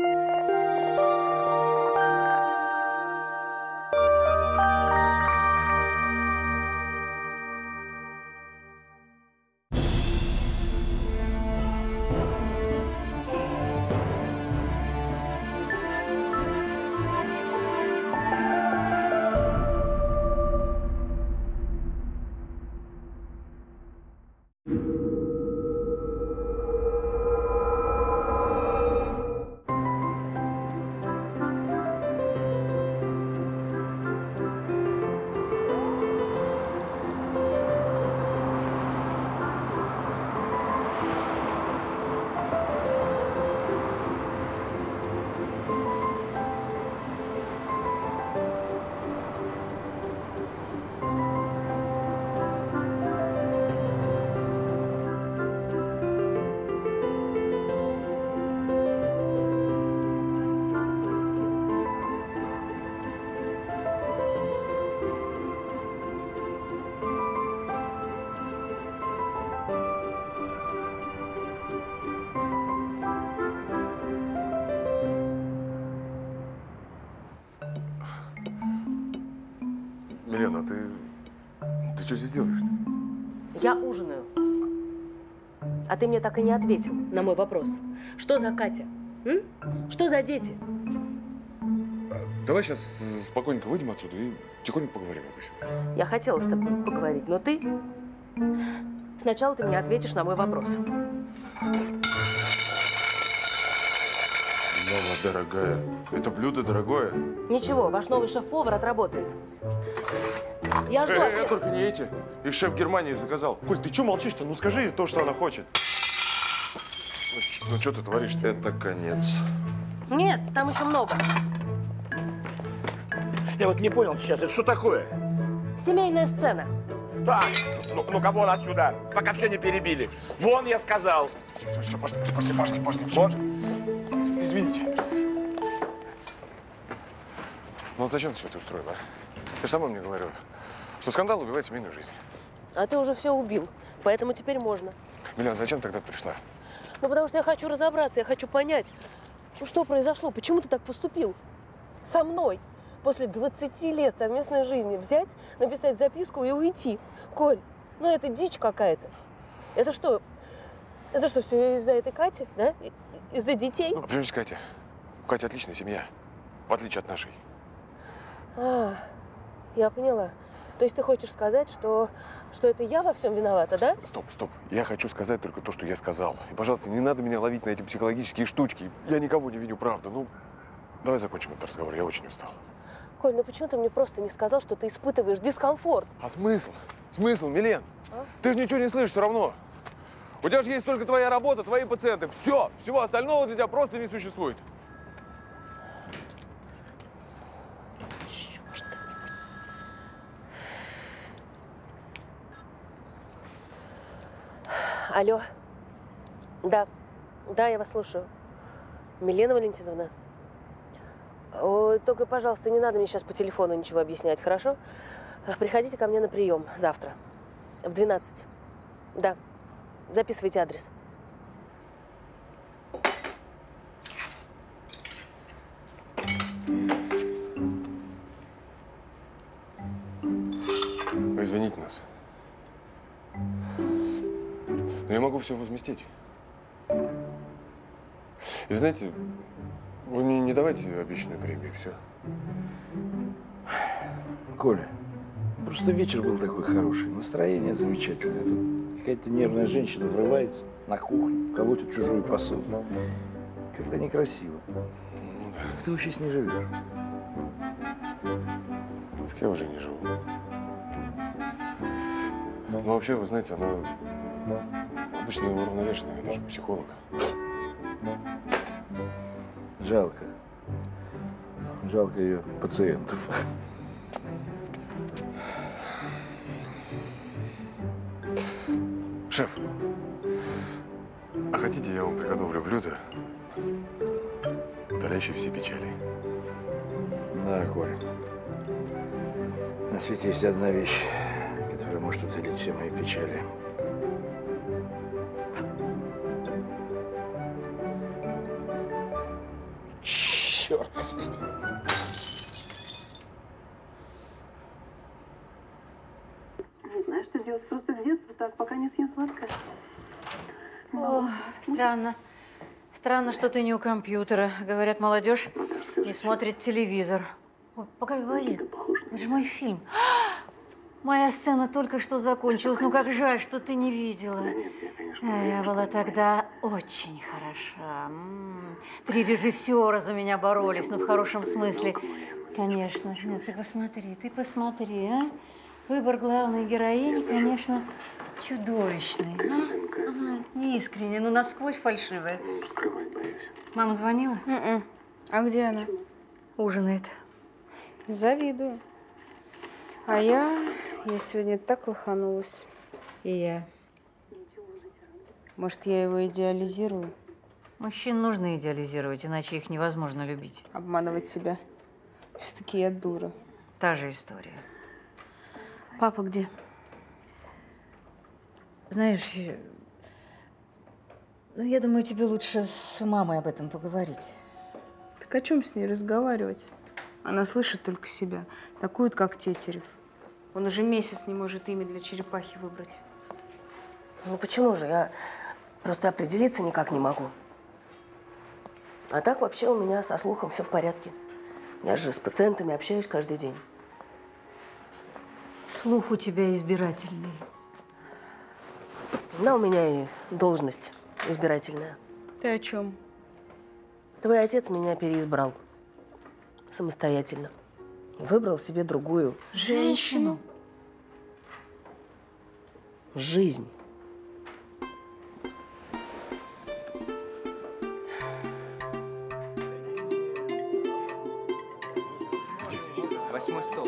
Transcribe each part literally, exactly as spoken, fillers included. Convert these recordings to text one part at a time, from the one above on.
Милена, а ты… ты что здесь делаешь-то? Я ужинаю. А ты мне так и не ответил на мой вопрос. Что за Катя? М? Что за дети? Давай сейчас спокойненько выйдем отсюда и тихонько поговорим об этом. Я хотела с тобой поговорить, но ты… Сначала ты мне ответишь на мой вопрос. Мама дорогая, это блюдо дорогое. Ничего, ваш новый шеф-повар отработает. Я жду э, ответа. Э, только не эти. Их шеф Германии заказал. Коль, ты что молчишь-то? Ну скажи то, что она хочет. Ну, ну что ты творишь-то? Это конец. Нет, там еще много. Я вот не понял сейчас, это что такое? Семейная сцена. Так, ну, ну-ка вон отсюда, пока все не перебили. Вон, я сказал. Все, все, пошли, пошли, пошли, пошли. Вот. Извините. Ну вот зачем ты все это устроила? Ты же сама мне говорила, что скандал убивает семейную жизнь. А ты уже все убил, поэтому теперь можно. Милена, зачем ты тогда пришла? Ну, потому что я хочу разобраться, я хочу понять, ну что произошло, почему ты так поступил со мной? После двадцати лет совместной жизни взять, написать записку и уйти. Коль, ну это дичь какая-то. Это что? Это что, все из-за этой Кати, да? Из-за детей? Ну, понимаешь, Катя, у Кати отличная семья, в отличие от нашей. А, я поняла. То есть ты хочешь сказать, что, что это я во всем виновата, да? Стоп, стоп. Я хочу сказать только то, что я сказал. И, пожалуйста, не надо меня ловить на эти психологические штучки. Я никого не виню, правда. Ну, давай закончим этот разговор, я очень устал. Коль, ну почему ты мне просто не сказал, что ты испытываешь дискомфорт? А смысл? Смысл, Милен? А? Ты же ничего не слышишь все равно. У тебя же есть только твоя работа, твои пациенты. Все, всего остального для тебя просто не существует. Черт. Алло. Да. Да, я вас слушаю. Милена Валентиновна. О, только, пожалуйста, не надо мне сейчас по телефону ничего объяснять, хорошо? Приходите ко мне на прием завтра в двенадцать. Да. Записывайте адрес. Вы извините нас. Но я могу все возместить. И знаете, вы мне не давайте обещанную премию, все. Коля, просто вечер был такой хороший, настроение замечательное. Тут какая-то нервная женщина врывается на кухню, колотит чужую посуду. Как-то некрасиво. Как ты вообще с ней живешь? Так я уже не живу. Ну, вообще, вы знаете, она обычно уравновешенная, она же психолог. Жалко. Жалко ее пациентов. Шеф, а хотите, я вам приготовлю блюдо, удаляющее все печали? Да, Коль. На свете есть одна вещь, которая может утолить все мои печали. Черт. Не знаю, что делать. Просто с детства так, пока не съем сладкое. О, странно. Странно, что ты не у компьютера. Говорят, молодежь не смотрит телевизор. Ой, погоди, это же мой фильм. Моя сцена только что закончилась. Ну, как жаль, что ты не видела. Я была тогда очень хороша. М-м. Три режиссера за меня боролись, но в хорошем смысле. Конечно. Нет, ты посмотри, ты посмотри, а? Выбор главной героини, конечно, чудовищный. А? Ага, неискренне, ну насквозь фальшивая. Мама звонила? Mm-mm. А где она? Ужинает. Завидую. А я, я сегодня так лоханулась. И я. Может, я его идеализирую? Мужчин нужно идеализировать, иначе их невозможно любить. Обманывать себя. Все-таки я дура. Та же история. Папа где? Знаешь, я, ну, я думаю, тебе лучше с мамой об этом поговорить. Так о чем с ней разговаривать? Она слышит только себя. Такую, как Тетерев. Он уже месяц не может имя для черепахи выбрать. Ну почему же? Я просто определиться никак не могу. А так вообще у меня со слухом все в порядке. Я же с пациентами общаюсь каждый день. Слух у тебя избирательный. Да, у меня и должность избирательная. Ты о чем? Твой отец меня переизбрал. Самостоятельно. Выбрал себе другую Женщину? жизнь. Восьмой стол.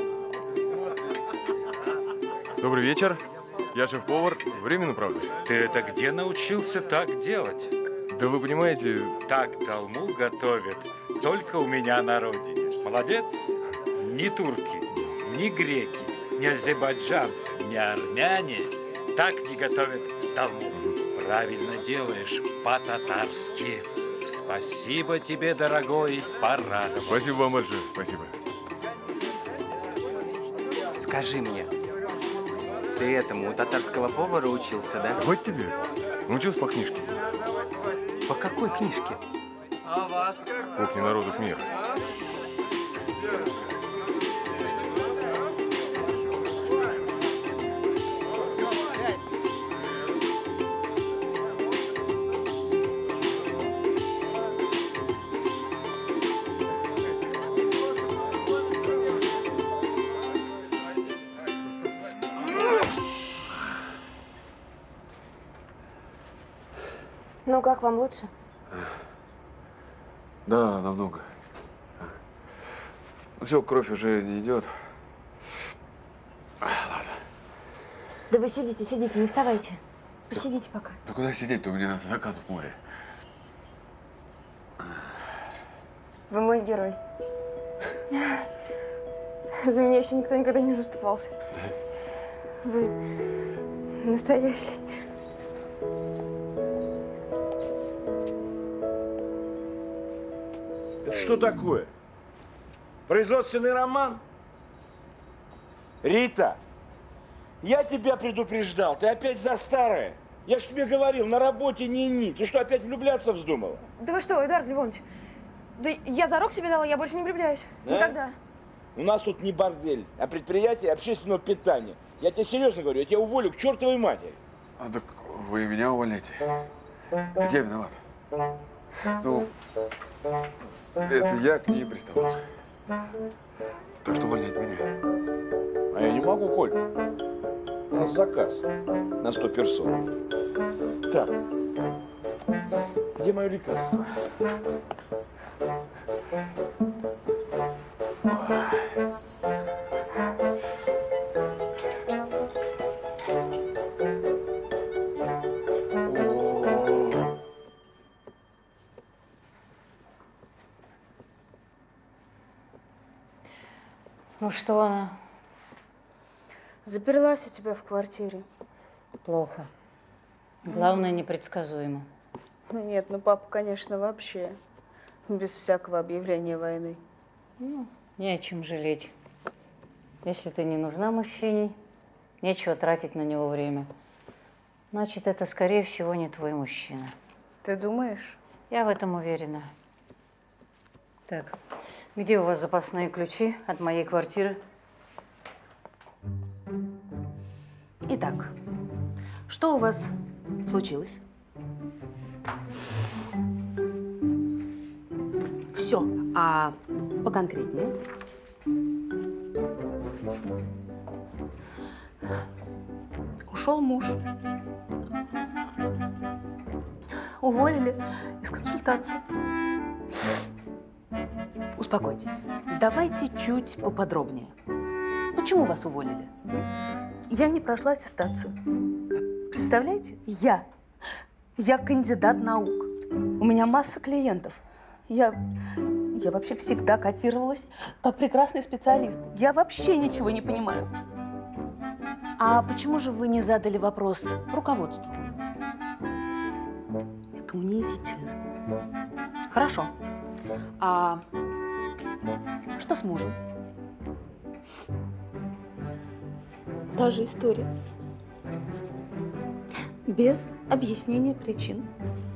Добрый вечер. Я шеф-повар. Временно, правда? Ты это где научился так делать? Да вы понимаете… Так долму готовят только у меня на родине. Молодец? Ни турки, ни греки, ни азербайджанцы, ни армяне так не готовят долму. Правильно делаешь, по-татарски. Спасибо тебе, дорогой, порадовал. Спасибо вам большое. Спасибо. Скажи мне, ты этому у татарского повара учился, да? Вот тебе. Научился по книжке. По какой книжке? Кухня народов мира. Ну, как вам лучше? Да, намного. Ну все, кровь уже не идет. А, ладно. Да вы сидите, сидите, не вставайте. Посидите пока. Да куда сидеть-то? У меня заказ в море. Вы мой герой. За меня еще никто никогда не заступался. Вы настоящий. Это что такое? Производственный роман? Рита, я тебя предупреждал, ты опять за старое. Я ж тебе говорил, на работе не-ни. Ты что, опять влюбляться вздумала? Да вы что, Эдуард Львович? Да я зарок себе дала, я больше не влюбляюсь. Да? Никогда. У нас тут не бордель, а предприятие общественного питания. Я тебе серьезно говорю, я тебя уволю к чертовой матери. А так вы меня увольняете. Ведь я виноват. Ну, это я к ней приставал. Так что увольняйте меня. А я не могу, Коль. У нас заказ на сто персон. Так, где мое лекарство? Ну что она? Заперлась у тебя в квартире. Плохо. Главное, непредсказуемо. Ну нет, ну папа, конечно, вообще. Без всякого объявления войны. Ну, не о чем жалеть. Если ты не нужна мужчине, нечего тратить на него время. Значит, это, скорее всего, не твой мужчина. Ты думаешь? Я в этом уверена. Так, где у вас запасные ключи от моей квартиры? Итак, что у вас случилось? Все, а поконкретнее? Ушел муж. Уволили из консультации. Успокойтесь. Давайте чуть поподробнее. Почему вас уволили? Я не прошла аттестацию. Представляете? Я. Я кандидат наук. У меня масса клиентов. Я, я вообще всегда котировалась как прекрасный специалист. Я вообще ничего не понимаю. А почему же вы не задали вопрос руководству? Это унизительно. Хорошо. А что с мужем? Та же история. Без объяснения причин.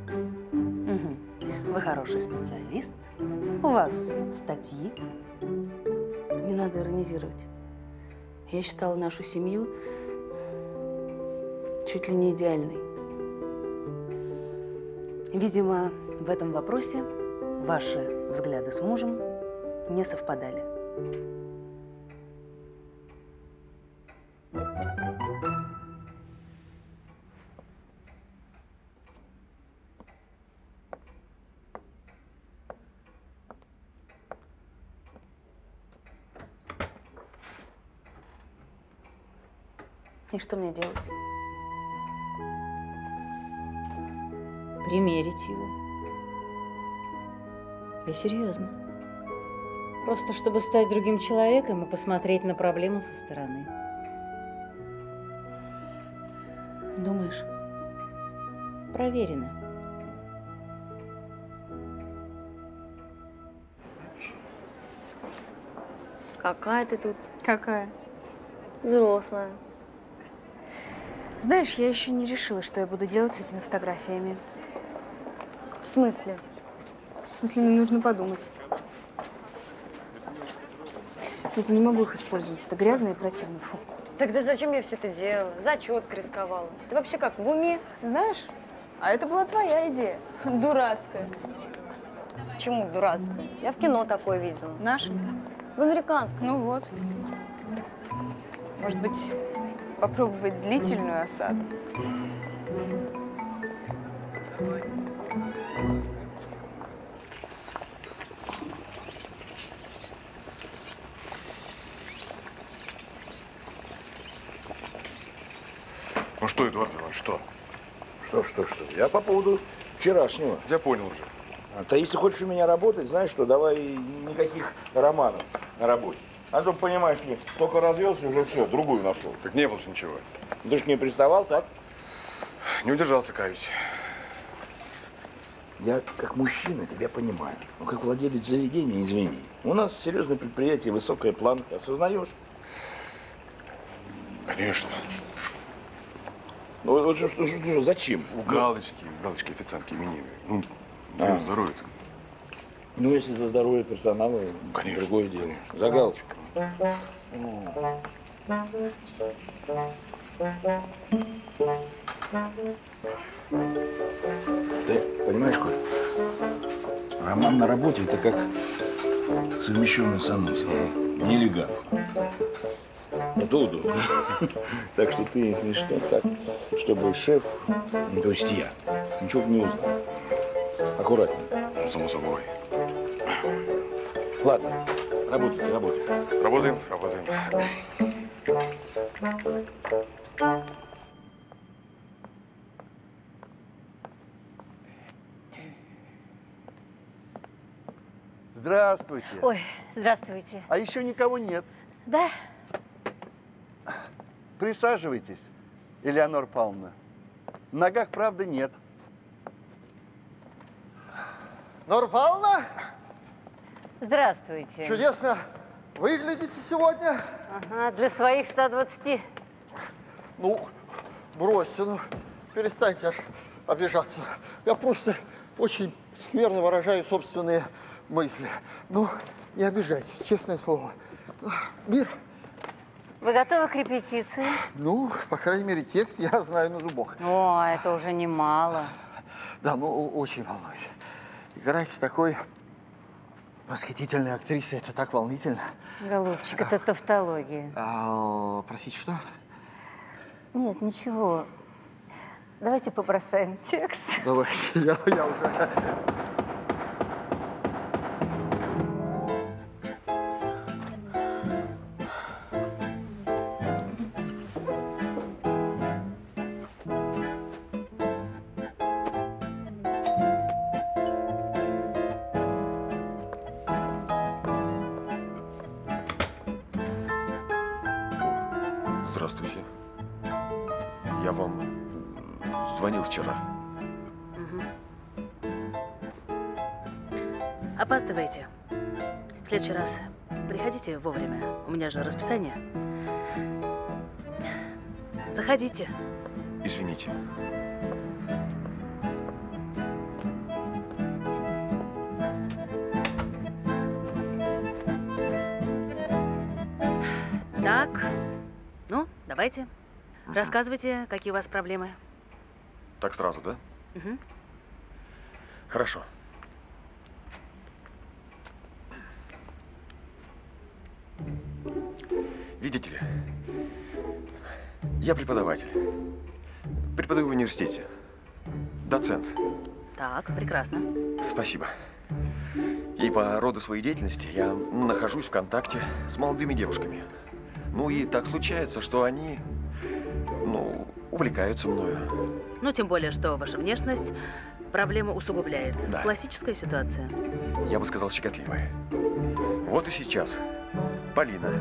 Угу. Вы хороший специалист. У вас статьи. Не надо иронизировать. Я считала нашу семью чуть ли не идеальной. Видимо, в этом вопросе ваши взгляды с мужем не совпадали. И что мне делать? Примерить его. Я серьезно. Просто чтобы стать другим человеком и посмотреть на проблему со стороны. Думаешь? Проверено. Какая ты тут Какая? взрослая. Знаешь, я еще не решила, что я буду делать с этими фотографиями. В смысле? В смысле, мне нужно подумать. Нет, я не могу их использовать. Это грязно и противно. Фу. Тогда зачем я все это делала? Зачетка рисковала. Ты вообще как, в уме? Знаешь, а это была твоя идея. Дурацкая. Почему дурацкая? Я в кино такое видела. Нашим? В американском. Ну вот. Может быть, попробовать длительную осаду? Ну что, Эдуард Иванович, что? Что, что, что? Я по поводу вчерашнего. Я понял уже. А то если хочешь у меня работать, знаешь что, давай никаких романов на работе. А то, понимаешь ли, только развелся, уже все, другую нашел. Так не было же ничего. Ты ж не приставал, так? Не удержался, каюсь. Я как мужчина тебя понимаю. Но как владелец заведения, извини. У нас серьезное предприятие, высокая планка. Осознаешь? Конечно. Ну вот что, что, что, что, зачем? У галочки, у галочки официантки именины. Ну, А. а. здоровье-то. Ну, если за здоровье персонала, Конечно, другое дело. конечно. За галочку. Ты понимаешь, Коль, роман на работе – это как совмещенный санузел. Неэлегантно. Это удобно. Так что ты, если что, так, чтобы шеф, то есть я, ничего не узнал. Аккуратнее. Ну, само собой. Ладно, работайте, работайте. Работаем, работаем. Здравствуйте. Ой, здравствуйте. А еще никого нет. Да? Присаживайтесь, Элеонора Павловна. В ногах, правда, нет. Нора Павловна? Здравствуйте. Чудесно выглядите сегодня. Ага, для своих ста двадцати. Ну, бросьте, ну, перестаньте аж обижаться. Я просто очень скверно выражаю собственные мысли. Ну, не обижайтесь, честное слово. Мир. Вы готовы к репетиции? Ну, по крайней мере, текст я знаю на зубок. О, это уже немало. Да, ну, очень волнуюсь. Играть с такой восхитительной актрисой, это так волнительно. Голубчик, это тавтология. А, простите, что? Нет, ничего. Давайте побросаем текст. Давайте, я, я уже... Здравствуйте. Я вам звонил вчера. Угу. Опаздываете. В следующий раз приходите вовремя. У меня же расписание. Заходите. Извините. Так. Ну, давайте. Ага. Рассказывайте, какие у вас проблемы. Так сразу, да? Угу. Хорошо. Видите ли, я преподаватель. Преподаю в университете. Доцент. Так, прекрасно. Спасибо. И по роду своей деятельности я нахожусь в контакте с молодыми девушками. Ну и так случается, что они, ну, увлекаются мною. Ну, тем более, что ваша внешность проблему усугубляет. Да. Классическая ситуация. Я бы сказал, щекотливая. Вот и сейчас Полина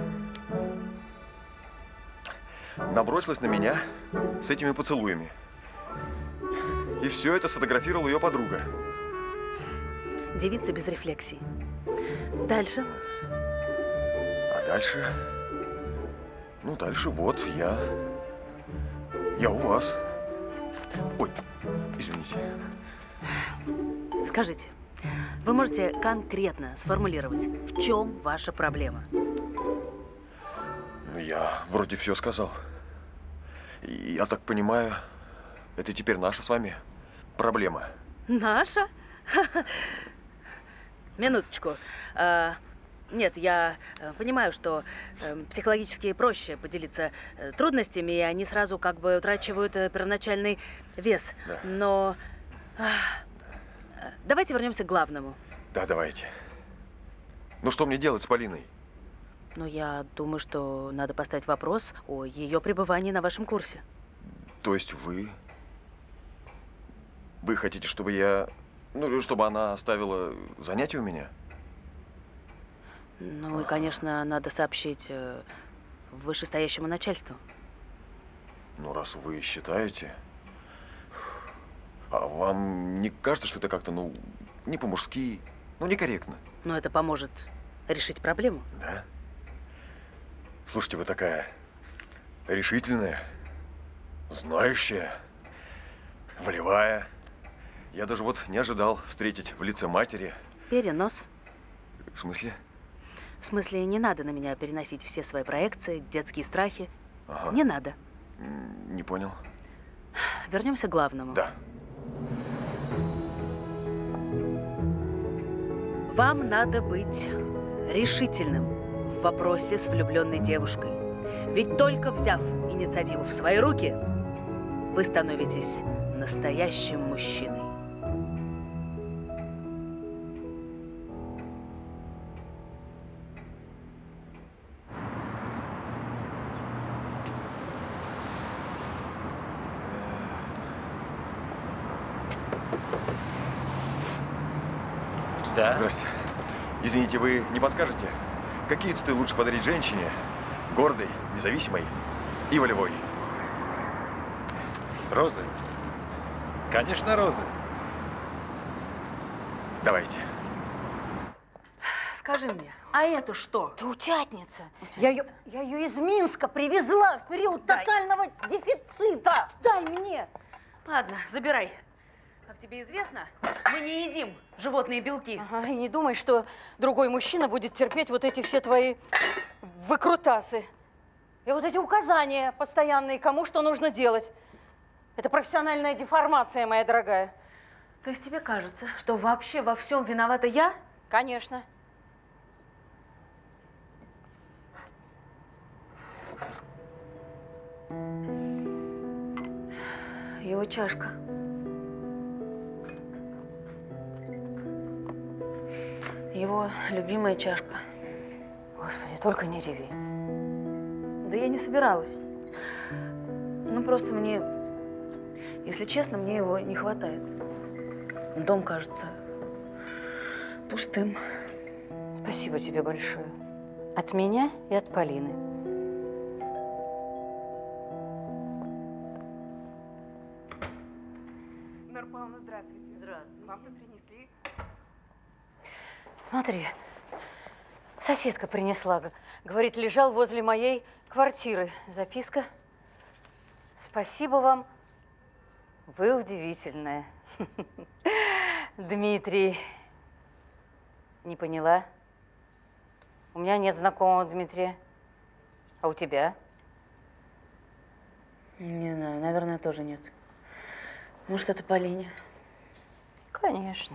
набросилась на меня с этими поцелуями. И все это сфотографировала ее подруга. Девица без рефлексий. Дальше. А дальше… Ну, дальше вот я… Я у вас. Ой, извините. Скажите, вы можете конкретно сформулировать, в чем ваша проблема? Ну, я вроде все сказал. И я так понимаю, это теперь наша с вами проблема. Наша? Минуточку. А, нет, я понимаю, что э, психологически проще поделиться э, трудностями, и они сразу как бы утрачивают э, первоначальный вес. Да. Но э, давайте вернемся к главному. Да, давайте. Ну, что мне делать с Полиной? Ну, я думаю, что надо поставить вопрос о ее пребывании на вашем курсе. То есть вы… Вы хотите, чтобы я… Ну, чтобы она оставила занятия у меня? Ну и, конечно, надо сообщить э, вышестоящему начальству. Ну, раз вы считаете… А вам не кажется, что это как-то, ну, не по-мужски, ну, некорректно? Но это поможет решить проблему. Да? Слушайте, вы такая решительная, знающая, волевая. Я даже вот не ожидал встретить в лице матери. Перенос. В смысле? В смысле, не надо на меня переносить все свои проекции, детские страхи. Ага. Не надо. Не понял. Вернемся к главному. Да. Вам надо быть решительным в вопросе с влюбленной девушкой. Ведь только взяв инициативу в свои руки, вы становитесь настоящим мужчиной. Да. Здравствуйте. Извините, вы не подскажете, какие цветы лучше подарить женщине? Гордой, независимой и волевой. Розы. Конечно, розы. Давайте. Скажи мне, а это что? Это утятница. утятница. Я, ее, я ее из Минска привезла в период Дай. тотального дефицита. Дай мне. Ладно, забирай. Как тебе известно, мы не едим животные белки. Ага, и не думай, что другой мужчина будет терпеть вот эти все твои выкрутасы. И вот эти указания постоянные, кому что нужно делать. Это профессиональная деформация, моя дорогая. То есть тебе кажется, что вообще во всем виновата я? Конечно. Его чашка. Его любимая чашка. Господи, только не реви. Да я не собиралась. Ну, просто мне, если честно, мне его не хватает. Дом кажется пустым. Спасибо тебе большое. От меня и от Полины. Нора Павловна, здравствуйте. Здравствуйте. Вам-то принесли? Смотри, соседка принесла. Говорит, лежал возле моей квартиры. Записка. Спасибо вам. Вы удивительная. Дмитрий. Не поняла? У меня нет знакомого Дмитрия. А у тебя? Не знаю, наверное, тоже нет. Может, это Полине? Конечно.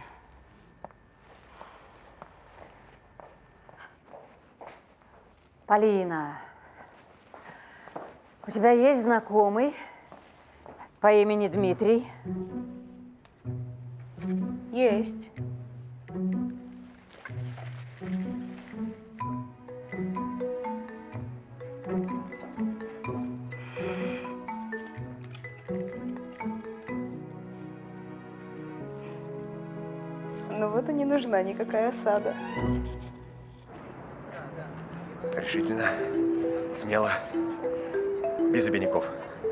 Полина, у тебя есть знакомый по имени Дмитрий? Есть. Ну вот и не нужна никакая осада. Решительно, смело, без обиняков.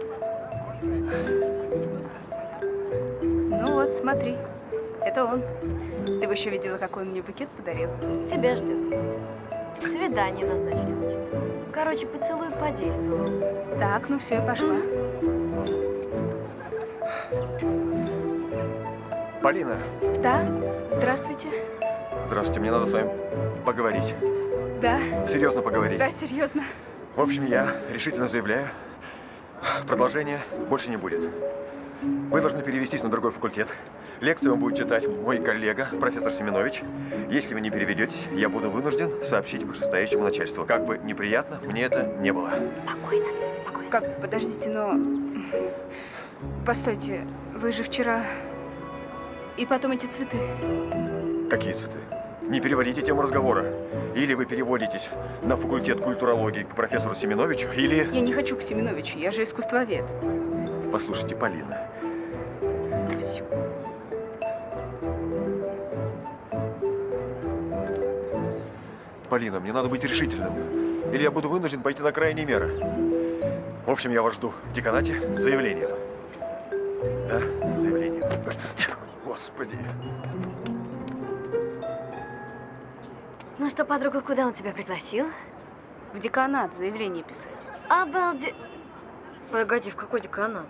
Ну вот, смотри, это он. Ты бы еще видела, какой он мне букет подарил. Тебя ждет. Свидание назначить хочет. Короче, поцелуй подействовал. Так, ну все, я пошла. Полина. Да, здравствуйте. Здравствуйте, мне надо с вами поговорить. Да. Серьезно поговорить. Да, серьезно. В общем, я решительно заявляю, продолжения больше не будет. Вы должны перевестись на другой факультет. Лекции вам будет читать мой коллега, профессор Семенович. Если вы не переведетесь, я буду вынужден сообщить вышестоящему начальству. Как бы неприятно мне это не было. Спокойно, спокойно. Как, подождите, но… Постойте, вы же вчера… И потом эти цветы. Какие цветы? Не переводите тему разговора. Или вы переводитесь на факультет культурологии к профессору Семеновичу, или… Я не хочу к Семеновичу, я же искусствовед. Послушайте, Полина. Да все. Полина, мне надо быть решительным. Или я буду вынужден пойти на крайние меры. В общем, я вас жду в деканате с заявлением. Да, с заявлением. Господи. Ну что, подруга, куда он тебя пригласил? В деканат заявление писать. Обалде… Погоди, в какой деканат?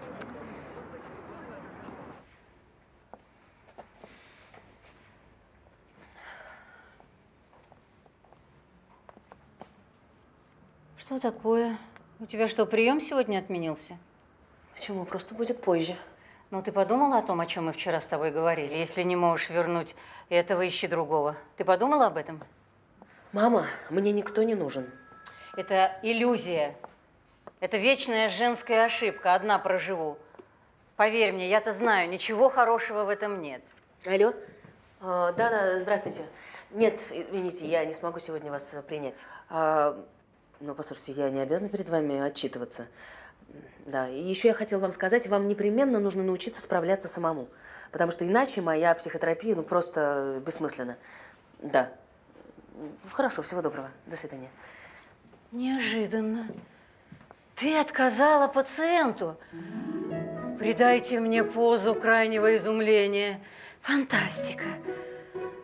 Что такое? У тебя что, прием сегодня отменился? Почему? Просто будет позже. Ну, ты подумала о том, о чем мы вчера с тобой говорили? Если не можешь вернуть этого, ищи другого. Ты подумала об этом? Мама, мне никто не нужен. Это иллюзия. Это вечная женская ошибка. Одна проживу. Поверь мне, я-то знаю, ничего хорошего в этом нет. Алло? А, да, да, здравствуйте. Нет, извините, я не смогу сегодня вас принять. А, ну, послушайте, я не обязана перед вами отчитываться. Да, и еще я хотела вам сказать, вам непременно нужно научиться справляться самому. Потому что иначе моя психотерапия, ну, просто бессмысленна. Да. Хорошо, всего доброго. До свидания. Неожиданно. Ты отказала пациенту. Придайте мне позу крайнего изумления. Фантастика.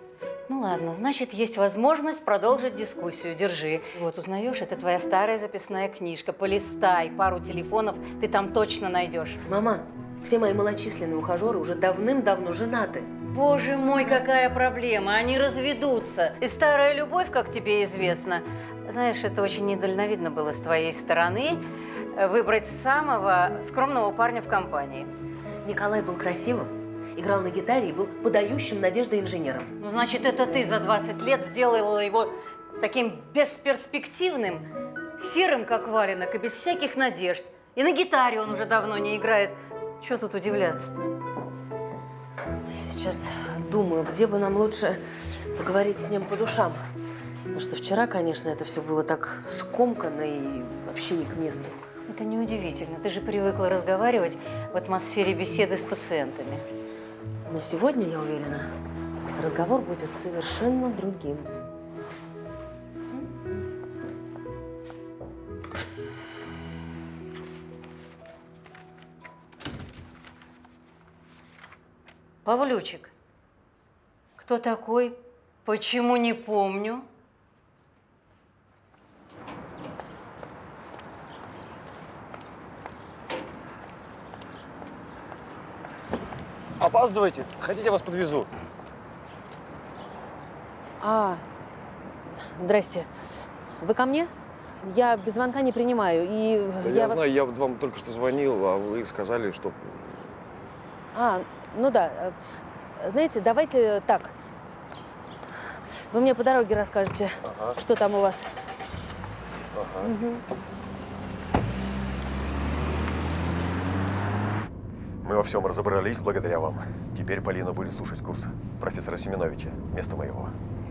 Ну ладно, значит, есть возможность продолжить дискуссию. Держи. Вот, узнаешь, это твоя старая записная книжка. Полистай, пару телефонов ты там точно найдешь. Мама, все мои малочисленные ухажеры уже давным-давно женаты. Боже мой, какая проблема, они разведутся. И старая любовь, как тебе известно. Знаешь, это очень недальновидно было с твоей стороны выбрать самого скромного парня в компании. Николай был красивым, играл на гитаре и был подающим надежды инженером. Ну, значит, это ты за двадцать лет сделала его таким бесперспективным, серым, как валенок, и без всяких надежд. И на гитаре он уже давно не играет. Чего тут удивляться-то? Я сейчас думаю, где бы нам лучше поговорить с ним по душам. Потому что вчера, конечно, это все было так скомканно и вообще не к месту. Это неудивительно. Ты же привыкла разговаривать в атмосфере беседы с пациентами. Но сегодня, я уверена, разговор будет совершенно другим. Павлючик, кто такой? Почему не помню? Опаздывайте. Хотите, я вас подвезу? А, здрасте. Вы ко мне? Я без звонка не принимаю. И Да я я знаю, я вот вам только что звонил, а вы сказали, что… А, ну да. Знаете, давайте так. Вы мне по дороге расскажете, Ага. что там у вас. Ага. Угу. Мы во всем разобрались благодаря вам. Теперь Полина будет слушать курс профессора Семеновича вместо моего.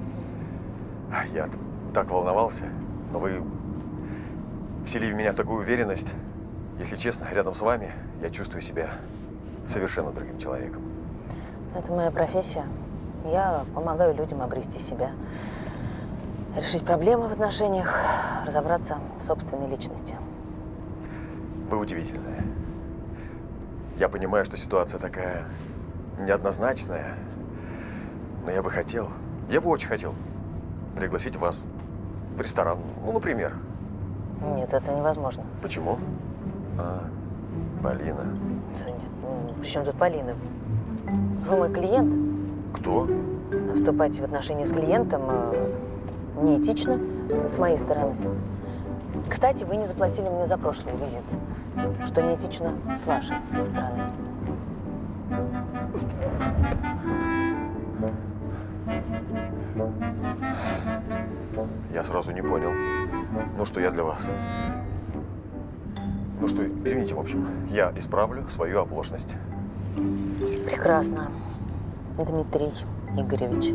Я так волновался, но вы вселили в меня такую уверенность. Если честно, рядом с вами я чувствую себя совершенно другим человеком. Это моя профессия. Я помогаю людям обрести себя, решить проблемы в отношениях, разобраться в собственной личности. Вы удивительная. Я понимаю, что ситуация такая неоднозначная, но я бы хотел, я бы очень хотел пригласить вас в ресторан, ну, например. Нет, это невозможно. Почему? А, Полина. Да нет, ну, при чем тут Полина? Вы мой клиент. Кто? Вступать в отношения с клиентом э, неэтично с моей стороны. Кстати, вы не заплатили мне за прошлый визит, что неэтично с вашей стороны. Я сразу не понял. Ну что я для вас? Ну что, извините, в общем, я исправлю свою оплошность. Прекрасно, Дмитрий Игоревич.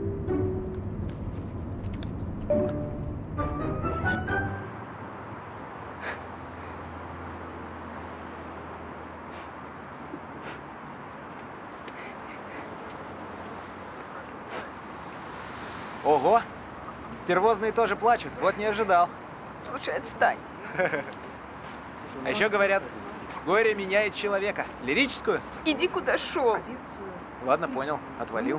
Ого! Стервозные тоже плачут. Вот не ожидал. Слушай, отстань. А еще говорят, горе меняет человека. Лирическую? Иди куда шел. Ладно, понял. Отвалил.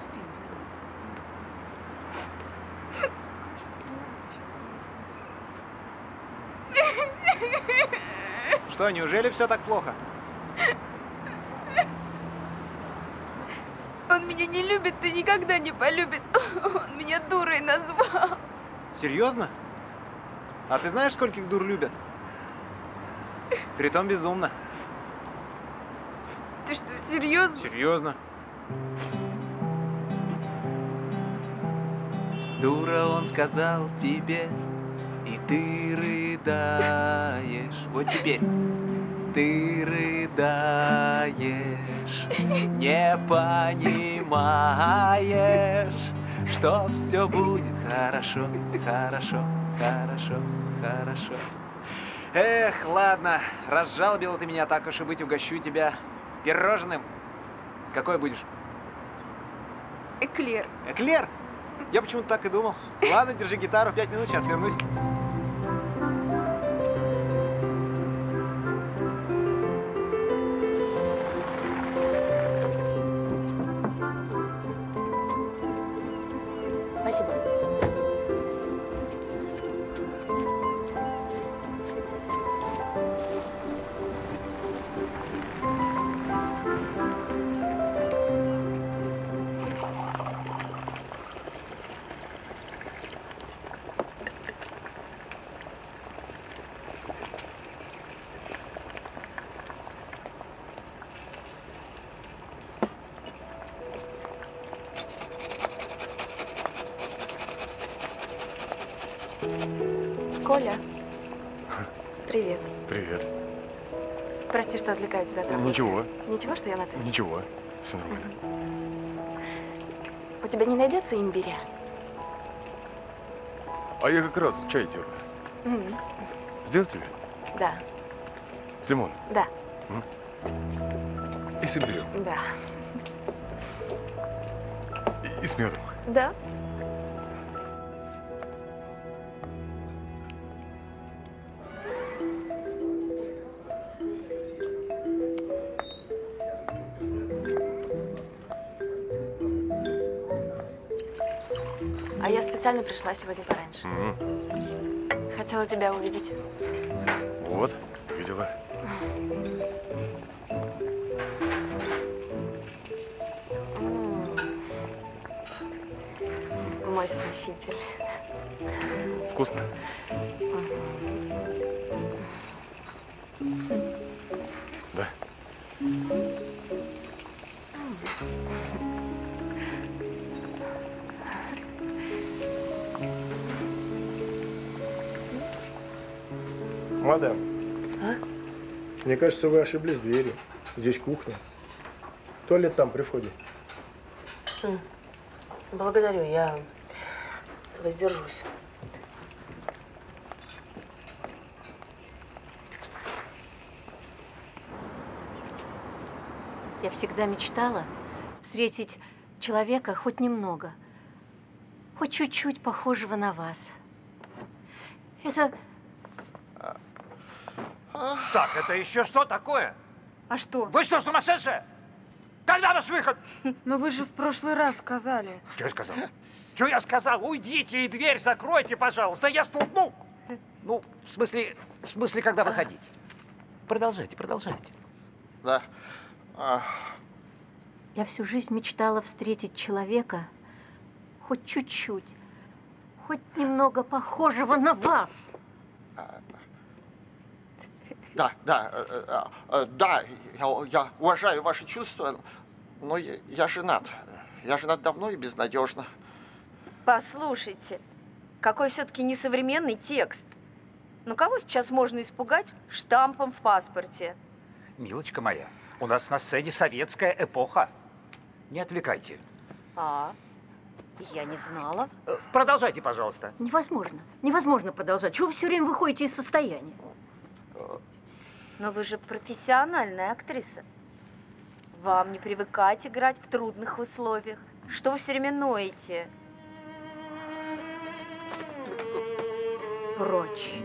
Что, неужели все так плохо? Он меня не любит и никогда не полюбит. Он меня дурой назвал. Серьезно? А ты знаешь, скольких дур любят? Притом безумно. Ты что, серьезно? Серьезно. Дура, он сказал тебе, и ты рыдаешь. Вот теперь. Ты рыдаешь, не понимаешь, что все будет хорошо, хорошо, хорошо, хорошо. Эх, ладно, разжалобила ты меня, так уж и быть, угощу тебя пирожным. Какой будешь? Эклер. Эклер? Я почему-то так и думал. Ладно, держи гитару, пять минут, сейчас вернусь. Спасибо. Коля. Привет. Привет. Прости, что отвлекаю тебя от работы. Ничего. Ничего, что я на ты? Ничего. Все нормально. У тебя не найдется имбиря? А я как раз чай делаю. М, Сделать тебе? Да, С лимоном? да, М? И с имбирем? да. И, и с медом? Да? А я специально пришла сегодня пораньше. М. Хотела тебя увидеть. Вот, видела. М. Мой спаситель. Вкусно? Да. Мадам, А? мне кажется, вы ошиблись дверью. Здесь кухня. Туалет там, при входе. М. Благодарю, я воздержусь. Я всегда мечтала встретить человека хоть немного, хоть чуть-чуть похожего на вас. Это… Так, это еще что такое? А что? Вы что, сумасшедшие? Когда ваш выход? Но вы же в прошлый раз сказали. Что я сказал? Что я сказал? Уйдите и дверь закройте, пожалуйста. Я столкну. Ну, в смысле, в смысле, когда выходить? Продолжайте, продолжайте. Да. А, Я всю жизнь мечтала встретить человека хоть чуть-чуть, хоть немного похожего на вас. да, да, э, э, э, да, я, я уважаю ваши чувства, но я, я женат. Я женат давно и безнадежно. Послушайте, какой все-таки несовременный текст. Ну кого сейчас можно испугать штампом в паспорте? Милочка моя, у нас на сцене советская эпоха. Не отвлекайте. А, я не знала. Э, Продолжайте, пожалуйста. Невозможно, невозможно продолжать. Чего вы все время выходите из состояния? Но вы же профессиональная актриса. Вам не привыкать играть в трудных условиях. Что вы все время ноете? Прочь.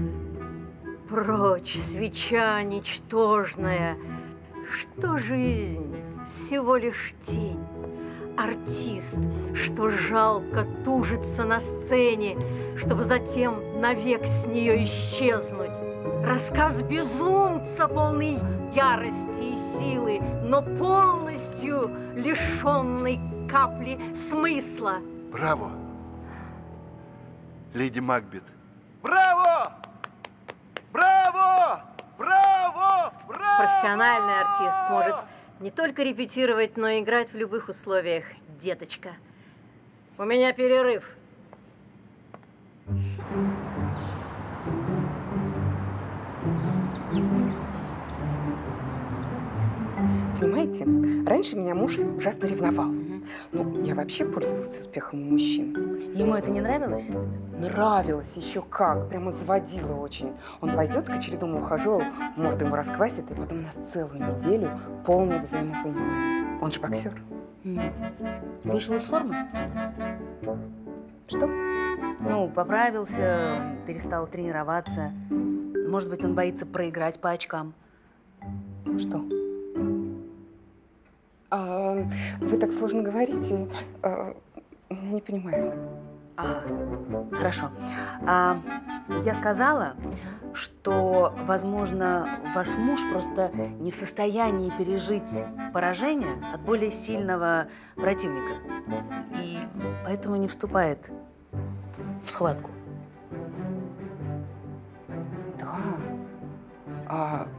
Прочь, свеча ничтожная. Что жизнь? Всего лишь тень. Артист, что жалко тужится на сцене, чтобы затем навек с нее исчезнуть. Рассказ безумца, полный ярости и силы, но полностью лишенный капли смысла. Браво! Леди Макбет. Браво! Браво! Браво! Браво! Профессиональный артист может не только репетировать, но и играть в любых условиях, деточка. У меня перерыв. Понимаете, раньше меня муж ужасно ревновал. Ну, я вообще пользовалась успехом у мужчин. Ему это не нравилось? Нравилось еще как, прямо заводило очень. Он пойдет к очередному ухажеру, морду ему расквасит, и потом у нас целую неделю полное взаимопонимание. Он же боксер. Вышел из формы? Что? Ну, поправился, перестал тренироваться. Может быть, он боится проиграть по очкам. Что? А, вы так сложно говорите. А, Я не понимаю. Ага, хорошо. А, я сказала, что, возможно, ваш муж просто не в состоянии пережить поражение от более сильного противника. И поэтому не вступает в схватку. Да. А,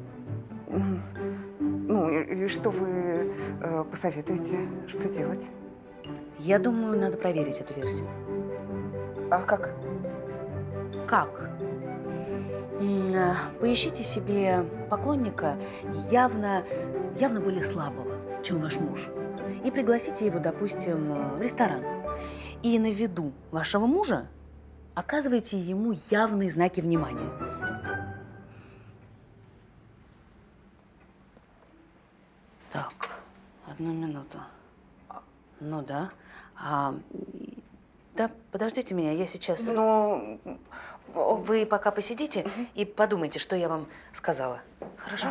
ну, и, и что вы э, посоветуете? Что делать? Я думаю, надо проверить эту версию. А как? Как? М, а, Поищите себе поклонника явно, явно более слабого, чем ваш муж. И пригласите его, допустим, в ресторан. И на виду вашего мужа оказывайте ему явные знаки внимания. Так, одну минуту. Ну да. А, да, подождите меня, я сейчас… Ну… Вы пока посидите угу. и подумайте, что я вам сказала. Хорошо?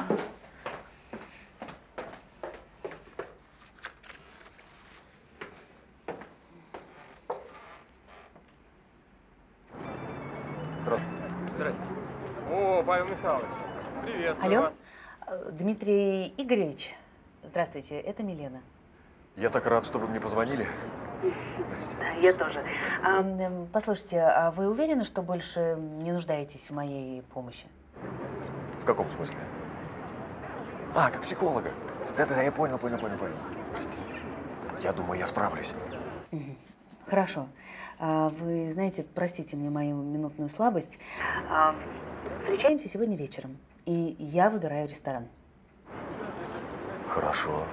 Здравствуйте. Здрасте. О, Павел Михайлович. Приветствую Алло, вас. Дмитрий Игоревич. Здравствуйте, это Милена. Я так рад, что вы мне позвонили. Я тоже. А, послушайте, а вы уверены, что больше не нуждаетесь в моей помощи? В каком смысле? А, как психолога. Да-да-да, я понял, понял, понял, понял. Прости. Я думаю, я справлюсь. Угу. Хорошо. А, вы знаете, простите мне мою минутную слабость. А, встречаемся сегодня вечером, и я выбираю ресторан. Хорошо.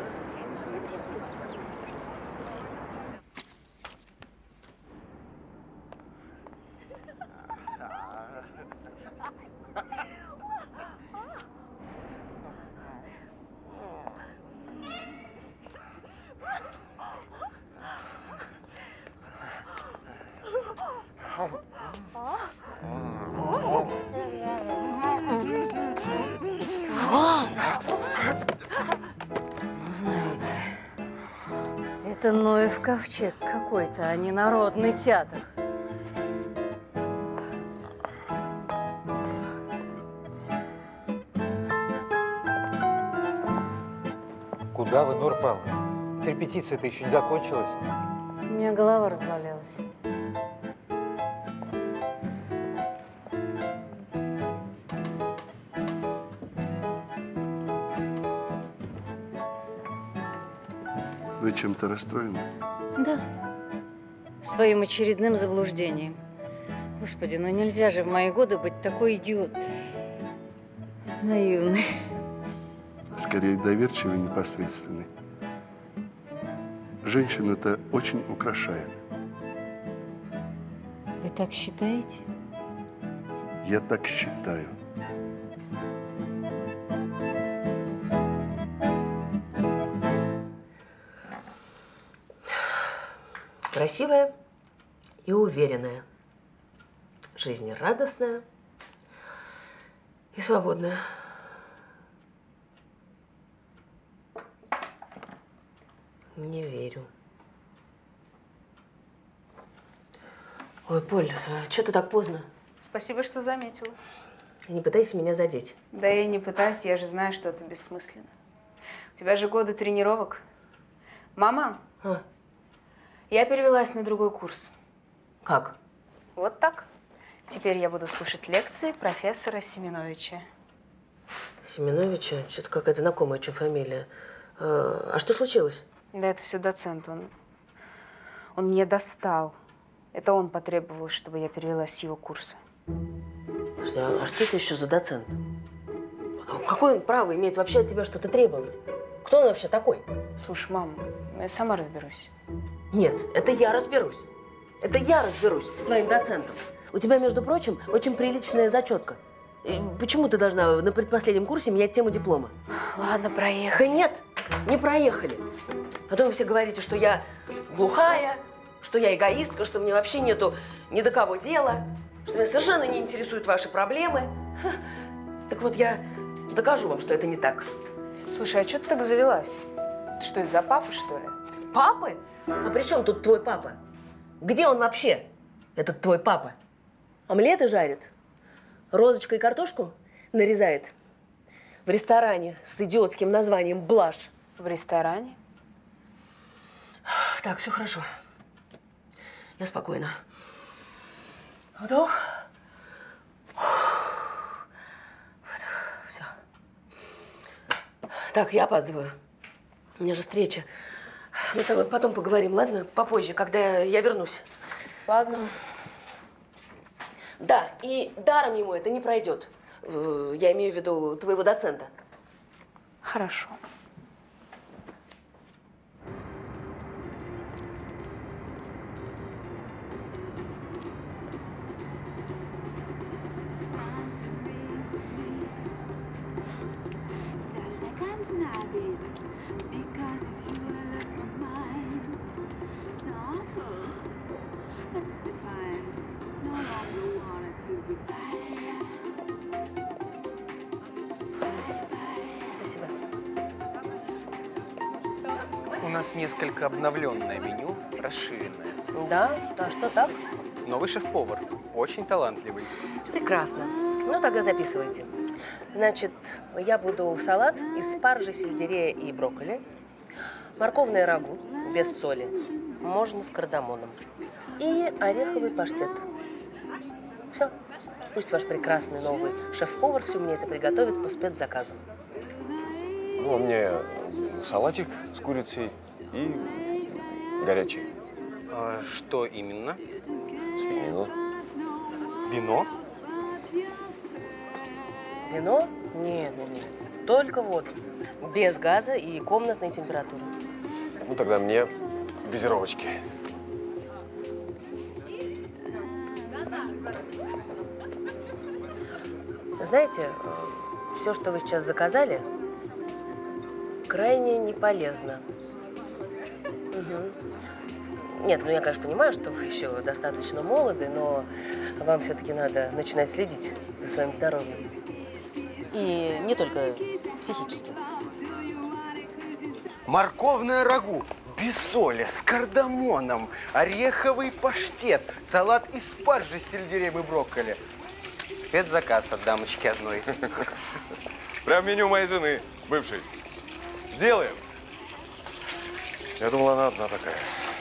Знаете, это Ноев ковчег какой-то, а не народный театр. Куда вы, Нора Павловна? Репетиция-то еще не закончилась. У меня голова разболелась. Вы чем-то расстроены? Да. Своим очередным заблуждением. Господи, ну нельзя же в мои годы быть такой идиот. Наивный. Скорее доверчивый и непосредственный. Женщину это очень украшает. Вы так считаете? Я так считаю. Красивая и уверенная. Жизнерадостная и свободная. Не верю. Ой, Поль, а что ты так поздно? Спасибо, что заметила. Не пытайся меня задеть. Да я и не пытаюсь, я же знаю, что это бессмысленно. У тебя же годы тренировок. Мама, а? Я перевелась на другой курс. Как? Вот так. Теперь я буду слушать лекции профессора Семеновича. Семеновича? Что-то какая-то знакомая очень фамилия. А, а что случилось? Да это все доцент. Он, он меня достал. Это он потребовал, чтобы я перевелась с его курса. Подожди, а, а что это еще за доцент? А какое он право имеет вообще от тебя что-то требовать? Кто он вообще такой? Слушай, мам, я сама разберусь. Нет, это я разберусь. Это я разберусь с твоим доцентом. У тебя, между прочим, очень приличная зачетка. И почему ты должна на предпоследнем курсе менять тему диплома? Ладно, проехали. Да нет, не проехали. А то вы все говорите, что я глухая, что я эгоистка, что мне вообще нету ни до кого дела, что меня совершенно не интересуют ваши проблемы. Ха. Так вот, я докажу вам, что это не так. Слушай, а что ты так завелась? Ты что, из-за папы, что ли? Папы? А при чем тут твой папа? Где он вообще, этот твой папа? Омлеты жарит, розочкой картошку нарезает. В ресторане с идиотским названием «Блажь». В ресторане? Так, все хорошо. Я спокойна. Вдох. Все. Так, я опаздываю. У меня же встреча. Мы с тобой потом поговорим, ладно? Попозже, когда я вернусь. Ладно. Да, и даром ему это не пройдет. Я имею в виду твоего доцента. Хорошо. У нас несколько обновленное меню, расширенное. Да? А что так? Новый шеф-повар, очень талантливый. Прекрасно. Ну, тогда записывайте. Значит, я буду салат из спаржи, сельдерея и брокколи, морковное рагу без соли, можно с кардамоном, и ореховый паштет. Все. Пусть ваш прекрасный новый шеф-повар все мне это приготовит по спецзаказу. Ну, мне салатик с курицей и горячий. А что именно? Свинину. Вино? Вино? Нет, нет, нет. Только воду. Без газа и комнатной температуры. Ну, тогда мне газировочки. Знаете, все, что вы сейчас заказали, крайне не полезно. Угу. Нет, ну я, конечно, понимаю, что вы еще достаточно молоды, но вам все-таки надо начинать следить за своим здоровьем. И не только психически. Морковное рагу без соли, с кардамоном, ореховый паштет, салат из спаржи с сельдереем и брокколи. Спецзаказ от дамочки одной. Прям меню моей жены, бывшей. Сделаем. Я думал, она одна такая.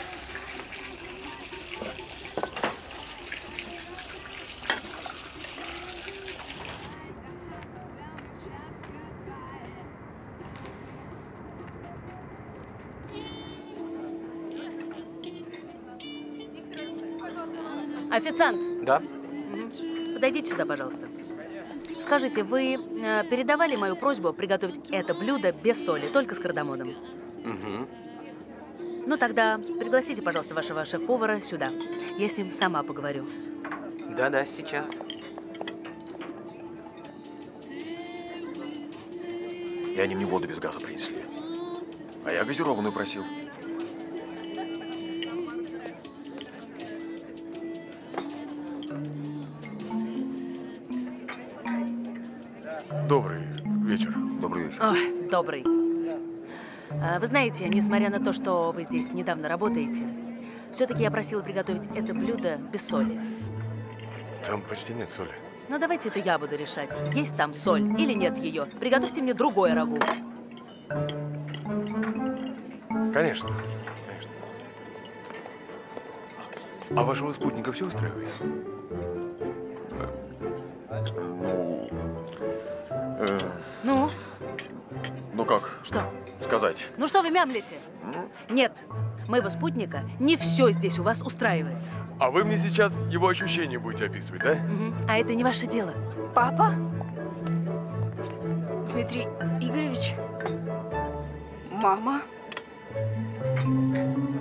Официант. Да? Подойдите сюда, пожалуйста. Скажите, вы э, передавали мою просьбу приготовить это блюдо без соли, только с кардамоном? Угу. Ну тогда пригласите, пожалуйста, вашего шеф-повара сюда. Я с ним сама поговорю. Да-да, сейчас. И они мне воду без газа принесли. А я газированную просил. Добрый вечер. Добрый вечер. Ой, добрый. А, вы знаете, несмотря на то, что вы здесь недавно работаете, все-таки я просила приготовить это блюдо без соли. Там почти нет соли. Но давайте это я буду решать, есть там соль или нет ее. Приготовьте мне другое рагу. Конечно, конечно. А вашего спутника все устраивает? Ну… Э, Ну? ну как? Что? Сказать? Ну что вы мямлите? Нет, моего спутника не все здесь у вас устраивает. А вы мне сейчас его ощущения будете описывать, да? Мгм. А это не ваше дело. Папа? Дмитрий Игоревич? Мама?